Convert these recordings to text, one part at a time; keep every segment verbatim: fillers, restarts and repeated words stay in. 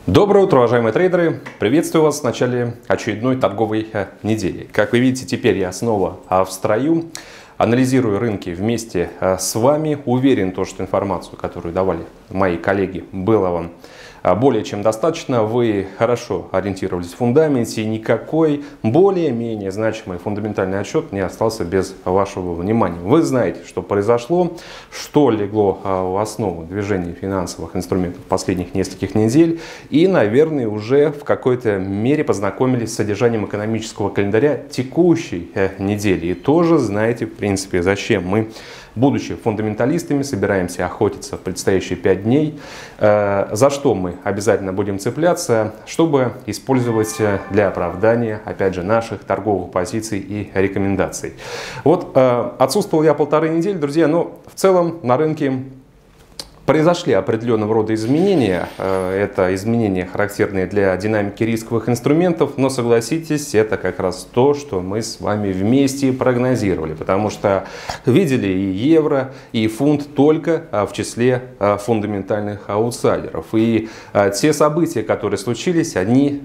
Доброе утро, уважаемые трейдеры! Приветствую вас в начале очередной торговой недели. Как вы видите, теперь я снова в строю, анализирую рынки вместе с вами. Уверен, то, что информацию, которую давали мои коллеги, было вам более чем достаточно. Вы хорошо ориентировались в фундаменте, и никакой более-менее значимый фундаментальный отчет не остался без вашего внимания. Вы знаете, что произошло, что легло в основу движения финансовых инструментов последних нескольких недель, и, наверное, уже в какой-то мере познакомились с содержанием экономического календаря текущей недели. И тоже знаете, в принципе, зачем мы, будучи фундаменталистами, собираемся охотиться в предстоящие пять дней. За что мы обязательно будем цепляться, чтобы использовать для оправдания, опять же, наших торговых позиций и рекомендаций. Вот отсутствовал я полторы недели, друзья, но в целом на рынке произошли определенного рода изменения. Это изменения, характерные для динамики рисковых инструментов, но согласитесь, это как раз то, что мы с вами вместе прогнозировали, потому что видели и евро, и фунт только в числе фундаментальных аутсайдеров. И те события, которые случились, они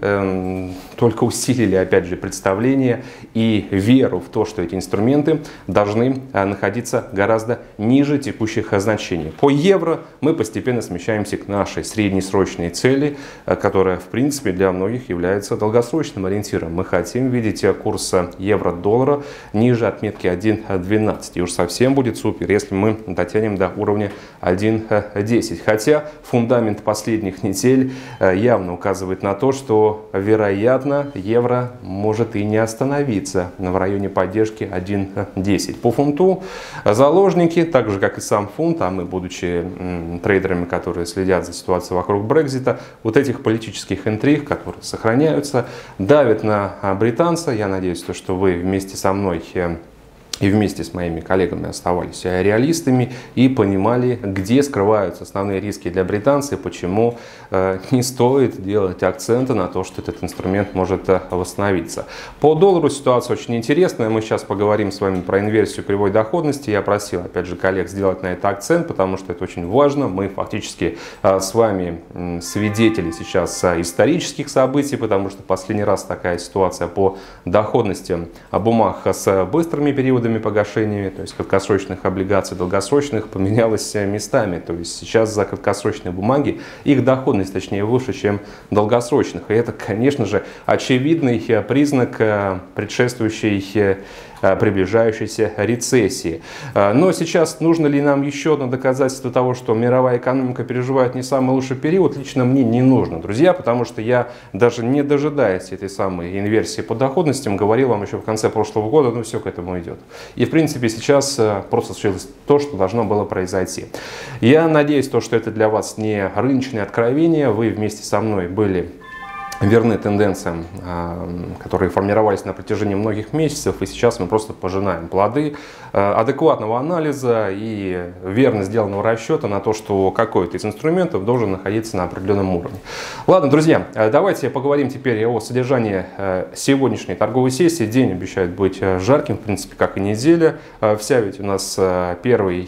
только усилили, опять же, представление и веру в то, что эти инструменты должны находиться гораздо ниже текущих значений. По евро мы постепенно смещаемся к нашей среднесрочной цели, которая, в принципе, для многих является долгосрочным ориентиром. Мы хотим видеть курс евро-доллара ниже отметки один двенадцать. И уж совсем будет супер, если мы дотянем до уровня один десять. Хотя фундамент последних недель явно указывает на то, что, вероятно, евро может и не остановиться в районе поддержки один десять. По фунту заложники, так же как и сам фунт, а мы, будучи трейдерами, которые следят за ситуацией вокруг Брексита, вот этих политических интриг, которые сохраняются, давят на британца. Я надеюсь, что вы вместе со мной и вместе с моими коллегами оставались реалистами и понимали, где скрываются основные риски для британца и почему э, не стоит делать акценты на то, что этот инструмент может э, восстановиться. По доллару ситуация очень интересная. Мы сейчас поговорим с вами про инверсию кривой доходности. Я просил, опять же, коллег сделать на это акцент, потому что это очень важно. Мы фактически э, с вами э, свидетели сейчас э, исторических событий, потому что последний раз такая ситуация по доходности бумаг с быстрыми периодами погашениями, то есть краткосрочных облигаций, долгосрочных, поменялось местами. То есть сейчас за краткосрочные бумаги их доходность, точнее, выше, чем долгосрочных. И это, конечно же, очевидный признак предшествующей приближающейся рецессии. Но сейчас нужно ли нам еще одно доказательство того, что мировая экономика переживает не самый лучший период, лично мне не нужно, друзья, потому что я, даже не дожидаясь этой самой инверсии по доходностям, говорил вам еще в конце прошлого года, ну все к этому идет. И в принципе сейчас просто случилось то, что должно было произойти. Я надеюсь, то, что это для вас не рыночное откровение, вы вместе со мной были верны тенденциям, которые формировались на протяжении многих месяцев, и сейчас мы просто пожинаем плоды адекватного анализа и верно сделанного расчета на то, что какой-то из инструментов должен находиться на определенном уровне. Ладно, друзья, давайте поговорим теперь о содержании сегодняшней торговой сессии. День обещает быть жарким, в принципе, как и неделя. Вся ведь у нас первый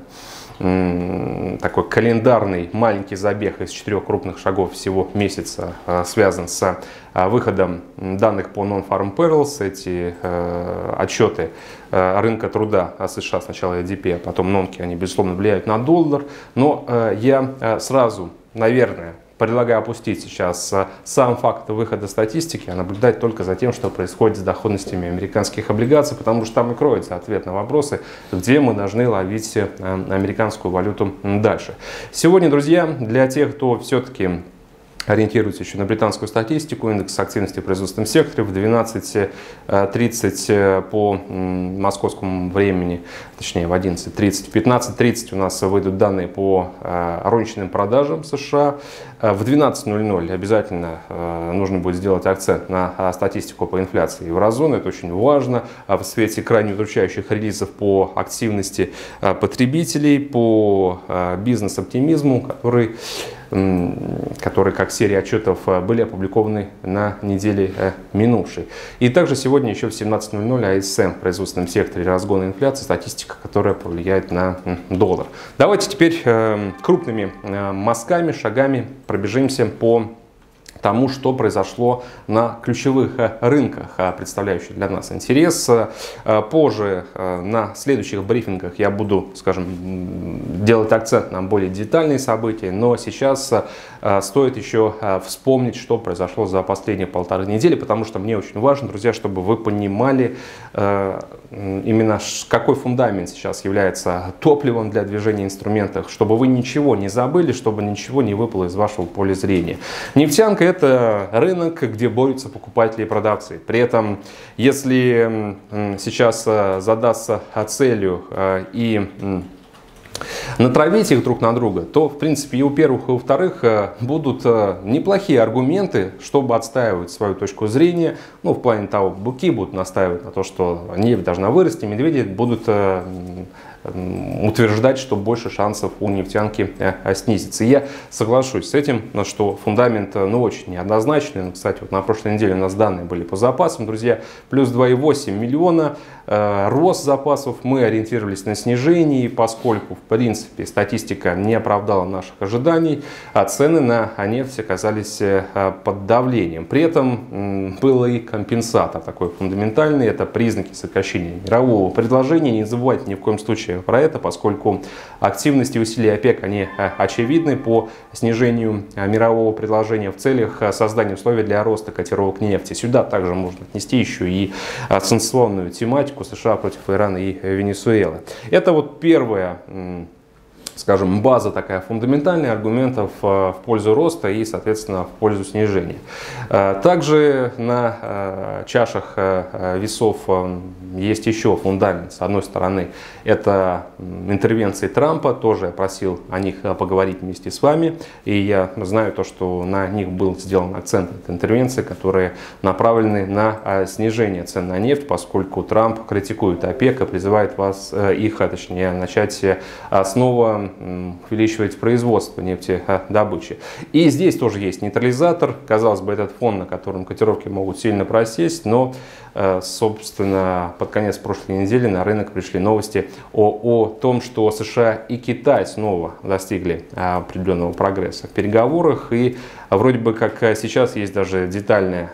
такой календарный маленький забег из четырех крупных шагов всего месяца связан с выходом данных по Non-Farm Payrolls. Эти отчеты рынка труда США, сначала и ди пи, а потом нонки, они, безусловно, влияют на доллар. Но я сразу, наверное, предлагаю опустить сейчас сам факт выхода статистики, а наблюдать только за тем, что происходит с доходностями американских облигаций, потому что там и кроется ответ на вопросы, где мы должны ловить американскую валюту дальше. Сегодня, друзья, для тех, кто все-таки ориентируется еще на британскую статистику, индекс активности в производственном секторе в двенадцать тридцать по московскому времени, точнее в одиннадцать тридцать, в пятнадцать тридцать у нас выйдут данные по розничным продажам США. В двенадцать ноль ноль обязательно нужно будет сделать акцент на статистику по инфляции еврозоны. Это очень важно в свете крайне удручающих релизов по активности потребителей, по бизнес-оптимизму, который которые, как серия отчетов, были опубликованы на неделе минувшей. И также сегодня еще в семнадцать ноль ноль эй эс эм в производственном секторе разгона инфляции, статистика, которая повлияет на доллар. Давайте теперь крупными мазками, шагами пробежимся по тому, что произошло на ключевых рынках, представляющих для нас интерес. Позже на следующих брифингах я буду, скажем, делать акцент на более детальные события, но сейчас стоит еще вспомнить, что произошло за последние полторы недели, потому что мне очень важно, друзья, чтобы вы понимали именно какой фундамент сейчас является топливом для движения инструментов, чтобы вы ничего не забыли, чтобы ничего не выпало из вашего поля зрения. Нефтянка — это рынок, где борются покупатели и продавцы. При этом, если сейчас задаться целью и натравить их друг на друга, то, в принципе, и у первых, и у вторых будут неплохие аргументы, чтобы отстаивать свою точку зрения. Ну, в плане того, быки будут настаивать на то, что нефть должна вырасти, медведи будут утверждать, что больше шансов у нефтянки снизится. И я соглашусь с этим, что фундамент, ну, очень неоднозначный. Кстати, вот на прошлой неделе у нас данные были по запасам, друзья, плюс два и восемь миллиона. Рост запасов, мы ориентировались на снижение, поскольку, в принципе, статистика не оправдала наших ожиданий, а цены на нефть оказались под давлением. При этом был и компенсатор такой фундаментальный, это признаки сокращения мирового предложения. Не забывайте ни в коем случае про это, поскольку активности и усилия ОПЕК, они очевидны по снижению мирового предложения в целях создания условий для роста котировок нефти. Сюда также можно отнести еще и санкционную тематику США против Ирана и Венесуэлы. Это вот первая, скажем, база такая фундаментальная аргументов в пользу роста и, соответственно, в пользу снижения. Также на чашах весов есть еще фундамент. С одной стороны, это интервенции Трампа, тоже я просил о них поговорить вместе с вами. И я знаю то, что на них был сделан акцент. Это интервенции, которые направлены на снижение цен на нефть, поскольку Трамп критикует ОПЕК и призывает вас, их, а точнее, начать снова увеличивать производство нефтедобычи. И здесь тоже есть нейтрализатор. Казалось бы, этот фон, на котором котировки могут сильно просесть, но, собственно, под конец прошлой недели на рынок пришли новости о, о том, что США и Китай снова достигли определенного прогресса в переговорах. И вроде бы как сейчас есть даже детальная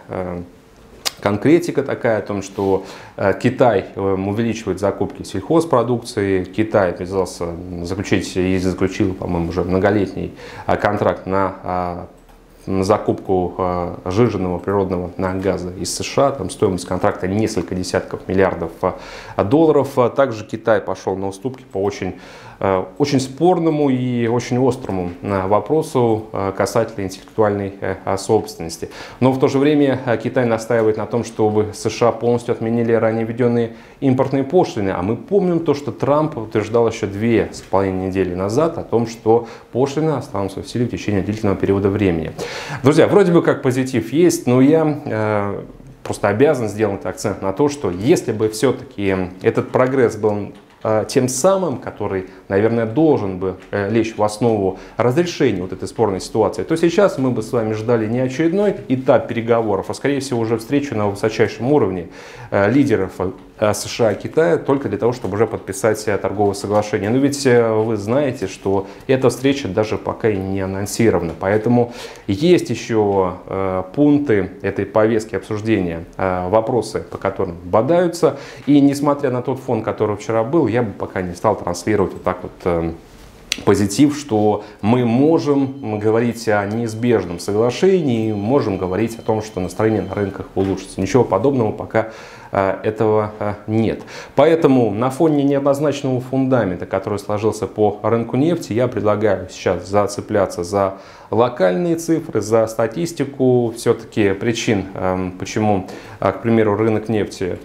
конкретика такая о том, что Китай увеличивает закупки сельхозпродукции. Китай обязался заключить и заключил, по-моему, уже многолетний контракт на закупку сжиженного природного газа из США. Там стоимость контракта несколько десятков миллиардов долларов. Также Китай пошел на уступки по очень, очень спорному и очень острому вопросу касательно интеллектуальной собственности. Но в то же время Китай настаивает на том, чтобы США полностью отменили ранее введенные импортные пошлины. А мы помним то, что Трамп утверждал еще две с половиной недели назад о том, что пошлины останутся в силе в течение длительного периода времени. Друзья, вроде бы как позитив есть, но я э, просто обязан сделать акцент на то, что если бы все-таки этот прогресс был э, тем самым, который, наверное, должен бы э, лечь в основу разрешения вот этой спорной ситуации, то сейчас мы бы с вами ждали не очередной этап переговоров, а скорее всего уже встречу на высочайшем уровне э, лидеров США и Китая только для того, чтобы уже подписать торговое соглашение. Но ведь вы знаете, что эта встреча даже пока и не анонсирована. Поэтому есть еще э, пункты этой повестки обсуждения, э, вопросы, по которым бодаются. И несмотря на тот фон, который вчера был, я бы пока не стал транслировать вот так вот э, позитив, что мы можем говорить о неизбежном соглашении, можем говорить о том, что настроение на рынках улучшится. Ничего подобного пока этого нет. Поэтому на фоне неоднозначного фундамента, который сложился по рынку нефти, я предлагаю сейчас зацепляться за локальные цифры, за статистику. Все-таки причин, почему, к примеру, рынок нефти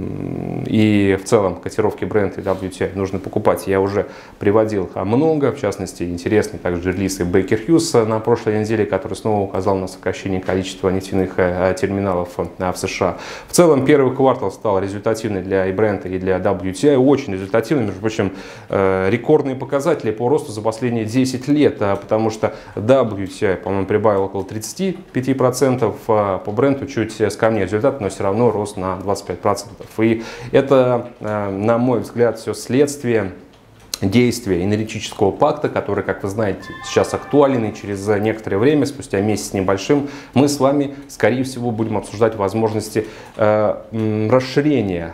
и в целом котировки Brent и дабл ю ти ай нужно покупать, я уже приводил много. В частности, интересный также релиз и Baker Hughes на прошлой неделе, который снова указал на сокращение количества нефтяных терминалов в США. В целом, первый квартал стал результативный для и Brent, и для дабл ю ти ай, очень результативный, между прочим, рекордные показатели по росту за последние десять лет, потому что дабл ю ти ай, по-моему, прибавил около тридцати пяти процентов, по Brent чуть скромнее результат, но все равно рост на двадцать пять процентов. И это, на мой взгляд, все следствие действия энергетического пакта, который, как вы знаете, сейчас актуален, и через некоторое время, спустя месяц небольшим, мы с вами, скорее всего, будем обсуждать возможности э, расширения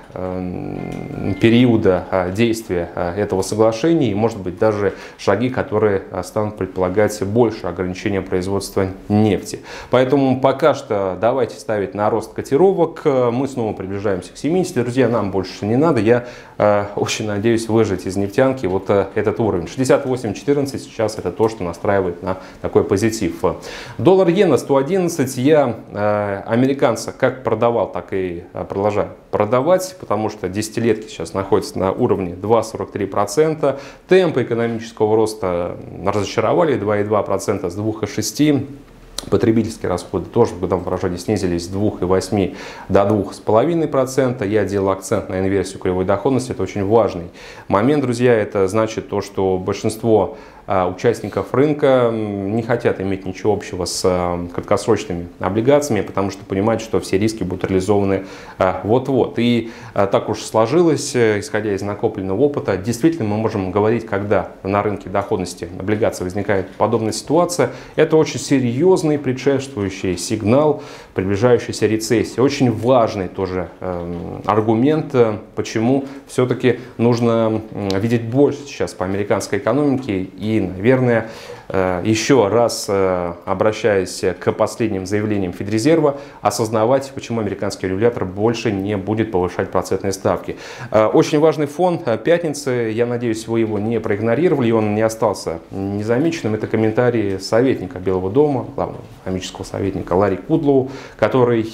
э, периода э, действия э, этого соглашения и, может быть, даже шаги, которые э, станут предполагать больше ограничения производства нефти. Поэтому пока что давайте ставить на рост котировок. Мы снова приближаемся к семидесяти. Друзья, нам больше не надо. Я э, очень надеюсь выжать из нефтянки вот этот уровень. шестьдесят восемь четырнадцать сейчас это то, что настраивает на такой позитив. Доллар-иена сто одиннадцать. Я э, американца как продавал, так и продолжаю продавать, потому что десятилетки сейчас находятся на уровне два целых сорок три сотых процента. Темпы экономического роста разочаровали, два целых две десятых процента с двух целых шести сотых процента. Потребительские расходы тоже в годовом выражении снизились с двух целых восьми десятых до двух целых пяти десятых процента. Я делал акцент на инверсию кривой доходности. Это очень важный момент, друзья. Это значит то, что большинство участников рынка не хотят иметь ничего общего с краткосрочными облигациями, потому что понимают, что все риски будут реализованы вот-вот. И так уж сложилось, исходя из накопленного опыта, действительно мы можем говорить, когда на рынке доходности облигаций возникает подобная ситуация, это очень серьезный предшествующий сигнал приближающейся рецессии. Очень важный тоже аргумент, почему все-таки нужно видеть больше сейчас по американской экономике. И И, наверное, еще раз обращаясь к последним заявлениям Федрезерва, осознавать, почему американский регулятор больше не будет повышать процентные ставки. Очень важный фон пятницы, я надеюсь, вы его не проигнорировали, он не остался незамеченным. Это комментарии советника Белого дома, главного экономического советника Ларри Кудлоу, который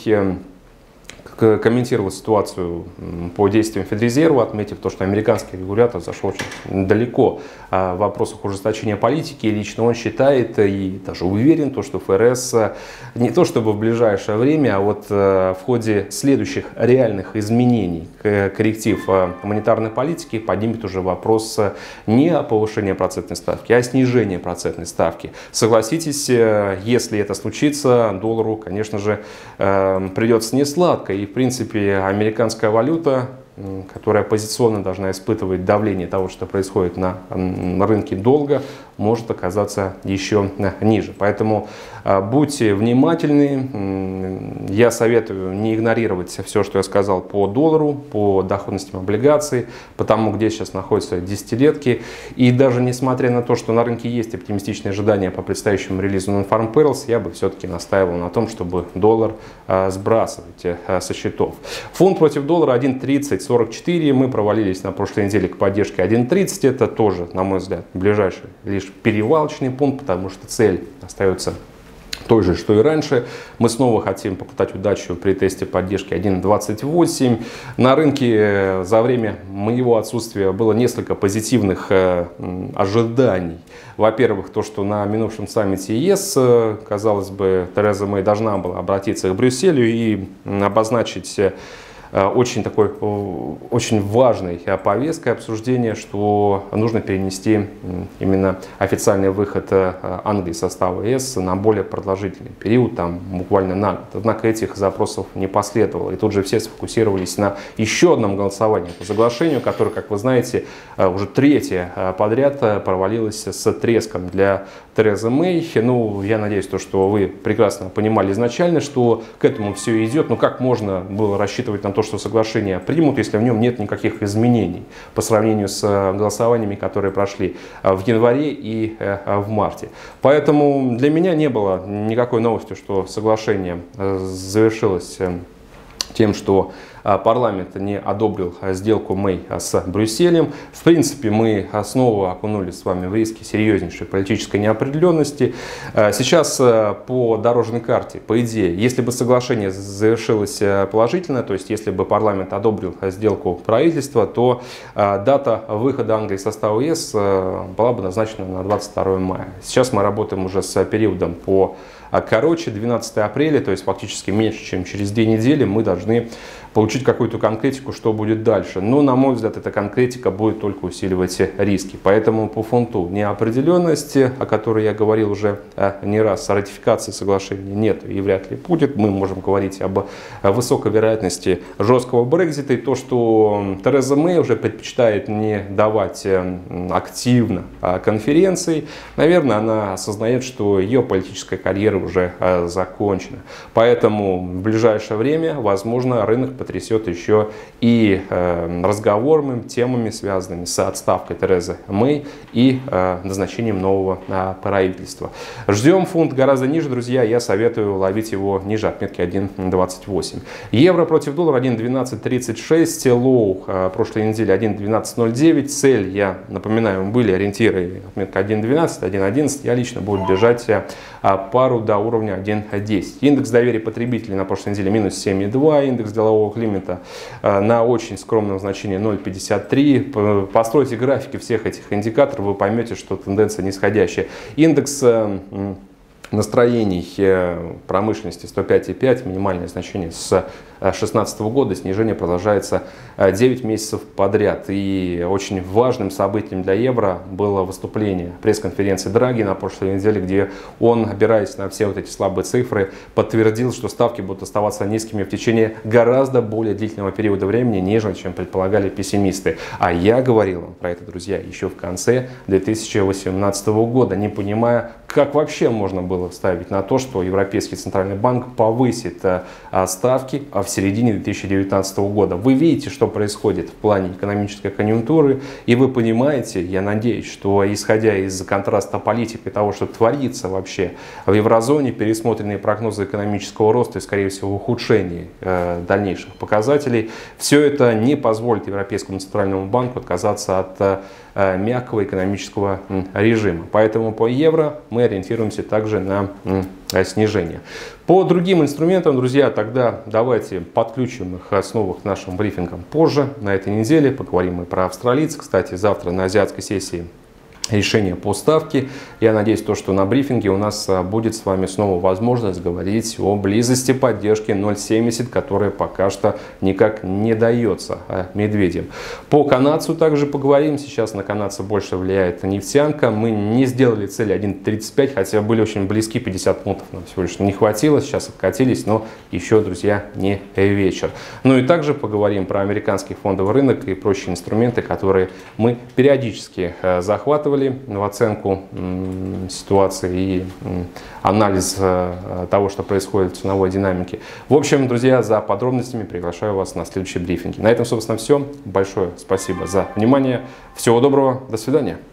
комментировал ситуацию по действиям Федрезерва, отметив то, что американский регулятор зашел очень далеко в вопросах ужесточения политики. И лично он считает и даже уверен, то, что ФРС не то чтобы в ближайшее время, а вот в ходе следующих реальных изменений корректив монетарной политики поднимет уже вопрос не о повышении процентной ставки, а о снижении процентной ставки. Согласитесь, если это случится, доллару, конечно же, придется несладко. И в принципе, американская валюта, которая позиционно должна испытывать давление того, что происходит на, на рынке долга, может оказаться еще ниже. Поэтому будьте внимательны. Я советую не игнорировать все, что я сказал по доллару, по доходностям облигаций, по тому, где сейчас находятся десятилетки. И даже несмотря на то, что на рынке есть оптимистичные ожидания по предстоящему релизу Non-Farm Payrolls, я бы все-таки настаивал на том, чтобы доллар сбрасывать со счетов. Фунт против доллара один тридцать сорок четыре. Мы провалились на прошлой неделе к поддержке один тридцать. Это тоже, на мой взгляд, ближайший лишь перевалочный пункт, потому что цель остается той же, что и раньше. Мы снова хотим попытать удачу при тесте поддержки один двадцать восемь. На рынке за время моего отсутствия было несколько позитивных ожиданий. Во-первых, то, что на минувшем саммите ЕС, казалось бы, Тереза Мэй должна была обратиться к Брюсселю и обозначить очень такой, очень важной повесткой обсуждения, что нужно перенести именно официальный выход Англии из состава ЕС на более продолжительный период, там буквально на год. Однако этих запросов не последовало. И тут же все сфокусировались на еще одном голосовании по соглашению, которое, как вы знаете, уже третье подряд провалилось с треском для Терезы Мэй. Ну, я надеюсь, то, что вы прекрасно понимали изначально, что к этому все идет. Но как можно было рассчитывать на то, что соглашение примут, если в нем нет никаких изменений по сравнению с голосованиями, которые прошли в январе и в марте. Поэтому для меня не было никакой новостью, что соглашение завершилось тем, что парламент не одобрил сделку Мэй с Брюсселем. В принципе, мы снова окунулись с вами в риски серьезнейшей политической неопределенности. Сейчас по дорожной карте, по идее, если бы соглашение завершилось положительно, то есть если бы парламент одобрил сделку правительства, то дата выхода Англии из состава ЕС была бы назначена на двадцать второе мая. Сейчас мы работаем уже с периодом по короче, двенадцатое апреля, то есть фактически меньше, чем через две недели, мы должны получить получить какую-то конкретику, что будет дальше. Но, на мой взгляд, эта конкретика будет только усиливать риски. Поэтому по фунту неопределенности, о которой я говорил уже не раз, ратификации соглашения нет и вряд ли будет. Мы можем говорить об высокой вероятности жесткого Брексита. И то, что Тереза Мэй уже предпочитает не давать активно конференции, наверное, она осознает, что ее политическая карьера уже закончена. Поэтому в ближайшее время, возможно, рынок потрясет еще и разговорными темами, связанными с отставкой Терезы Мэй и назначением нового правительства. Ждем фунт гораздо ниже, друзья. Я советую ловить его ниже отметки один двадцать восемь. Евро против доллара один двенадцать тридцать шесть. Лоу прошлой недели один двенадцать ноль девять. Цель, я напоминаю, были ориентиры отметка один двенадцать, один одиннадцать. Я лично буду держать пару до уровня один десять. Индекс доверия потребителей на прошлой неделе минус семь и два. Индекс делового климата на очень скромном значении ноль пятьдесят три. Постройте графики всех этих индикаторов, вы поймете, что тенденция нисходящая. Индекс настроений промышленности сто пять и пять, минимальное значение с две тысячи шестнадцатого года, снижение продолжается девять месяцев подряд. И очень важным событием для евро было выступление пресс-конференции Драги на прошлой неделе, где он, опираясь на все вот эти слабые цифры, подтвердил, что ставки будут оставаться низкими в течение гораздо более длительного периода времени, нежели чем предполагали пессимисты. А я говорил вам про это, друзья, еще в конце две тысячи восемнадцатого года, не понимая, как вообще можно было ставить на то, что Европейский центральный банк повысит ставки в середине две тысячи девятнадцатого года. Вы видите, что происходит в плане экономической конъюнктуры, и вы понимаете, я надеюсь, что исходя из контраста политики и того, что творится вообще в еврозоне, пересмотренные прогнозы экономического роста и, скорее всего, ухудшение э, дальнейших показателей, все это не позволит Европейскому центральному банку отказаться от э, мягкого экономического э, режима. Поэтому по евро мы ориентируемся также на э, снижение. По другим инструментам, друзья, тогда давайте подключим их снова к нашим брифингам позже на этой неделе. Поговорим мы про австралийцев. Кстати, завтра на азиатской сессии решение по ставке. Я надеюсь, то, что на брифинге у нас будет с вами снова возможность говорить о близости поддержки ноль семьдесят, которая пока что никак не дается медведям. По канадцу также поговорим. Сейчас на канадца больше влияет нефтянка. Мы не сделали цель один тридцать пять, хотя были очень близки, пятьдесят пунктов нам всего лишь не хватило. Сейчас откатились, но еще, друзья, не вечер. Ну и также поговорим про американский фондовый рынок и прочие инструменты, которые мы периодически захватывали в оценку ситуации и анализ того, что происходит в ценовой динамике. В общем, друзья, за подробностями приглашаю вас на следующие брифинги. На этом, собственно, все. Большое спасибо за внимание. Всего доброго. До свидания.